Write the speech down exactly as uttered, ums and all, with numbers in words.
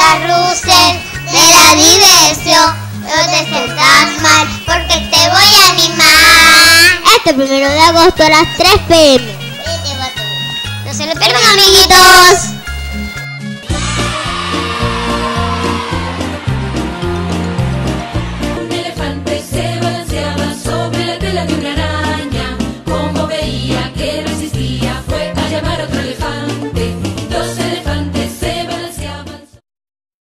carrusel de la diversión. No te sientas mal porque te voy a animar. Este primero de agosto a las tres pe eme. No se lo pierdan, amiguitos.